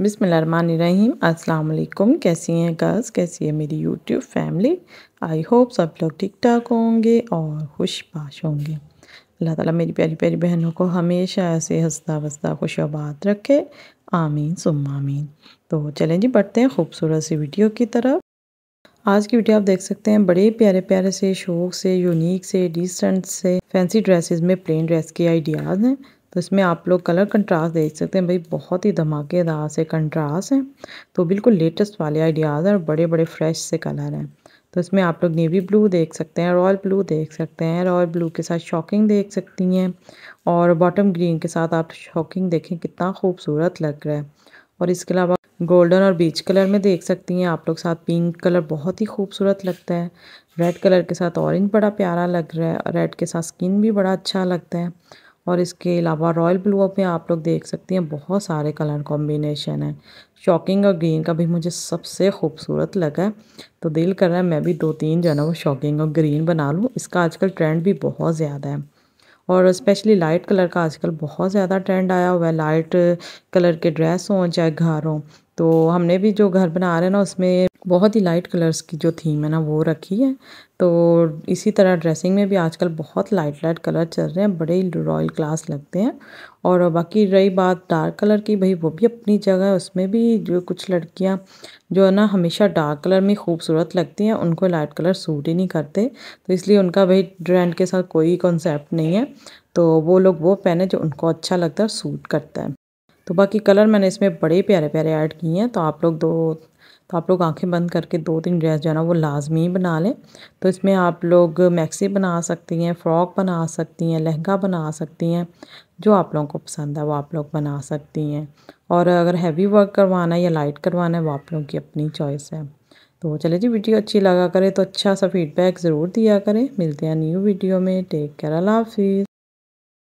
बिस्मिल्लाहिर्रहमानिर्रहीम। अस्सलाम वालेकुम। कैसी हैं गर्ल्स, कैसी है मेरी यूट्यूब फैमिली। आई होप सब लोग ठीक ठाक होंगे और खुशबाश होंगे। अल्लाह ताला मेरी प्यारी प्यारी बहनों को हमेशा ऐसे हंसता वसता खुशाबाद रखे। आमीन सुम्मा आमीन। तो चलें जी, बढ़ते हैं खूबसूरत सी वीडियो की तरफ। आज की वीडियो आप देख सकते हैं बड़े प्यारे प्यारे से शौक से यूनिक से डिसेंट से फैंसी ड्रेसेस में प्लेन ड्रेस के आइडियाज़ हैं। तो इसमें आप लोग कलर कंट्रास्ट देख सकते हैं भाई, बहुत ही धमाकेदार से कंट्रास्ट हैं। तो बिल्कुल लेटेस्ट वाले आइडियाज़ हैं और बड़े बड़े फ्रेश से कलर हैं। तो इसमें आप लोग नेवी ब्लू देख सकते हैं, रॉयल ब्लू देख सकते हैं, रॉयल ब्लू के साथ शॉकिंग देख सकती हैं और बॉटम ग्रीन के साथ आप शॉकिंग देखें कितना खूबसूरत लग रहा है। और इसके अलावा गोल्डन और बीच कलर में देख सकती हैं आप लोग, साथ पिंक कलर बहुत ही खूबसूरत लगता है। रेड कलर के साथ ऑरेंज बड़ा प्यारा लग रहा है, रेड के साथ स्किन भी बड़ा अच्छा लगता है। और इसके अलावा रॉयल ब्लू में आप लोग देख सकती हैं बहुत सारे कलर कॉम्बिनेशन है। शॉकिंग और ग्रीन का भी मुझे सबसे खूबसूरत लगा है। तो दिल कर रहा है मैं भी 2-3 जो है ना वो शॉकिंग और ग्रीन बना लूँ। इसका आजकल ट्रेंड भी बहुत ज़्यादा है और स्पेशली लाइट कलर का आजकल बहुत ज़्यादा ट्रेंड आया हुआ है। लाइट कलर के ड्रेस हों चाहे घर हों। तो हमने भी जो घर बना रहे हैं ना उसमें बहुत ही लाइट कलर्स की जो थीम है ना वो रखी है। तो इसी तरह ड्रेसिंग में भी आजकल बहुत लाइट लाइट कलर चल रहे हैं, बड़े ही रॉयल क्लास लगते हैं। और बाकी रही बात डार्क कलर की, भाई वो भी अपनी जगह है। उसमें भी जो कुछ लड़कियां जो है ना हमेशा डार्क कलर में खूबसूरत लगती हैं, उनको लाइट कलर सूट ही नहीं करते। तो इसलिए उनका भाई ट्रेंड के साथ कोई कॉन्सेप्ट नहीं है। तो वो लोग वो पहने जो उनको अच्छा लगता है, सूट करता है। तो बाकी कलर मैंने इसमें बड़े प्यारे प्यारे ऐड किए हैं। तो आप लोग आंखें बंद करके 2-3 ड्रेस जो है ना वो लाजमी बना लें। तो इसमें आप लोग मैक्सी बना सकती हैं, फ़्रॉक बना सकती हैं, लहंगा बना सकती हैं। जो आप लोगों को पसंद है वो आप लोग बना सकती हैं। और अगर हैवी वर्क करवाना है या लाइट करवाना है वो आप लोगों की अपनी चॉइस है। तो चलिए जी, वीडियो अच्छी लगा करे तो अच्छा सा फीडबैक ज़रूर दिया करें। मिलते हैं न्यू वीडियो में। टेक केयर, अल्लाह हाफिज़।